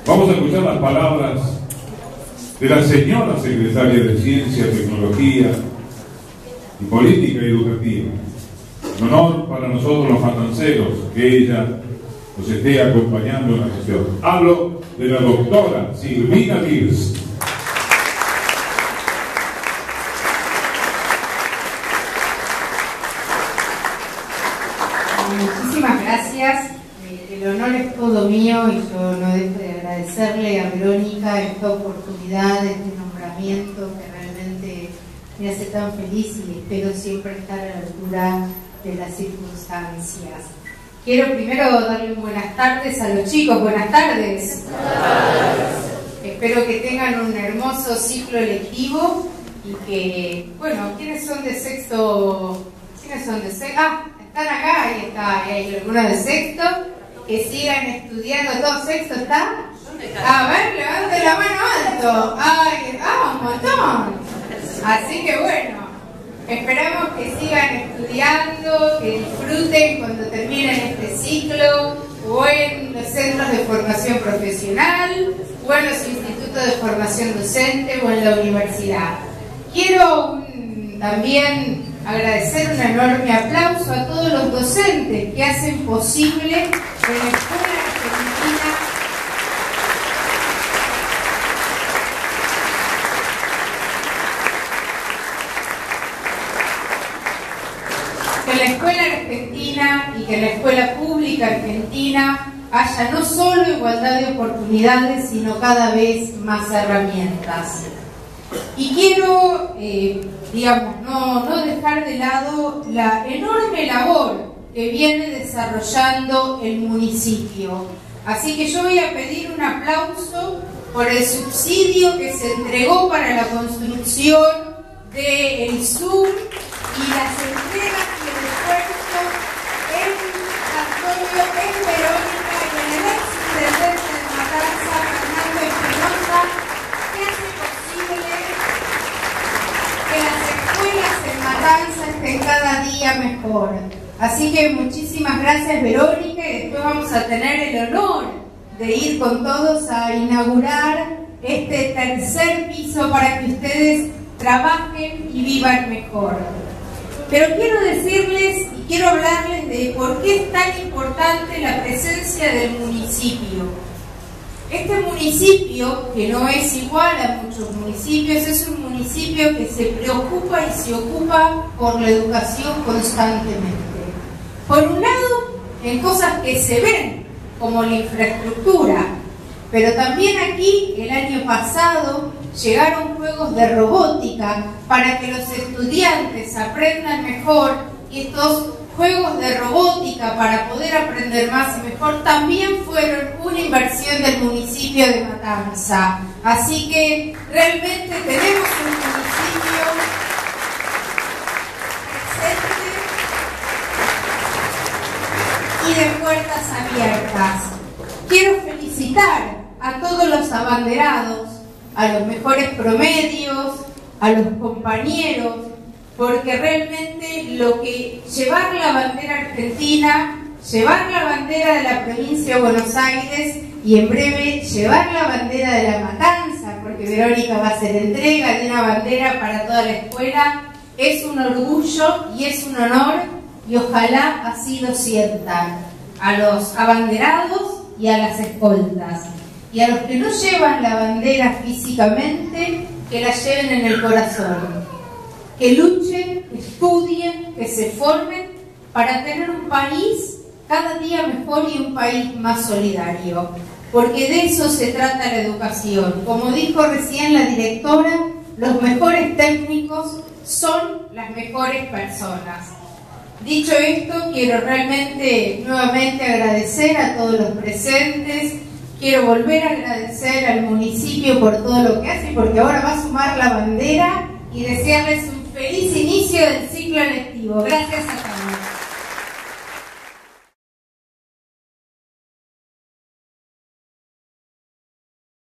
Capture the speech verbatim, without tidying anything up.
Vamos a escuchar las palabras de la señora secretaria de Ciencia, Tecnología y Política Educativa. Un honor para nosotros los matanceros que ella nos esté acompañando en la sesión. Hablo de la doctora Silvina Virs. Muchísimas gracias. El honor es todo mío y yo no dejo de agradecerle a Verónica esta oportunidad, este nombramiento que realmente me hace tan feliz y espero siempre estar a la altura de las circunstancias. Quiero primero darle buenas tardes a los chicos. Buenas tardes. Espero que tengan un hermoso ciclo lectivo y que, bueno, ¿quiénes son de sexto? ¿Quiénes son de sexto? Ah, están acá, ahí está, hay algunos de sexto. Que sigan estudiando. ¿Todo sexto está? A ver, levante la mano alto. Ay, ah, un montón. Así que bueno, esperamos que sigan estudiando, que disfruten cuando terminen este ciclo, o en los centros de formación profesional, o en los institutos de formación docente, o en la universidad. Quiero un, también agradecer un enorme aplauso a todos los docentes que hacen posible que la Escuela Argentina que la Escuela Argentina y que la Escuela Pública Argentina haya no solo igualdad de oportunidades, sino cada vez más herramientas. Y quiero, eh, digamos, no, no dejar de lado la enorme labor que viene desarrollando el municipio. Así que yo voy a pedir un aplauso por el subsidio que se entregó para la construcción del Sur y las entregas y el esfuerzo en Antonio, en Verónica y en el exintendente de Matanza, Fernando Espinosa, que hace posible que las escuelas en Matanza estén cada día mejor. Así que muchísimas gracias, Verónica, y después vamos a tener el honor de ir con todos a inaugurar este tercer piso para que ustedes trabajen y vivan mejor. Pero quiero decirles y quiero hablarles de por qué es tan importante la presencia del municipio. Este municipio, que no es igual a muchos municipios, es un municipio que se preocupa y se ocupa por la educación constantemente. Por un lado, en cosas que se ven, como la infraestructura, pero también aquí, el año pasado, llegaron juegos de robótica para que los estudiantes aprendan mejor, y estos juegos de robótica para poder aprender más y mejor también fueron una inversión del municipio de Matanza. Así que realmente tenemos un municipio presente y de puertas abiertas. Quiero felicitar a todos los abanderados, a los mejores promedios, a los compañeros, porque realmente lo que llevar la bandera argentina, llevar la bandera de la provincia de Buenos Aires y en breve llevar la bandera de La Matanza, porque Verónica va a hacer entrega de una bandera para toda la escuela, es un orgullo y es un honor, y ojalá así lo sientan a los abanderados y a las escoltas. Y a los que no llevan la bandera físicamente, que la lleven en el corazón. Que luchen, que estudien, que se formen para tener un país cada día mejor y un país más solidario. Porque de eso se trata la educación. Como dijo recién la directora, los mejores técnicos son las mejores personas. Dicho esto, quiero realmente nuevamente agradecer a todos los presentes. Quiero volver a agradecer al municipio por todo lo que hace, porque ahora va a sumar la bandera, y desearles un feliz inicio del ciclo lectivo. Gracias a todos.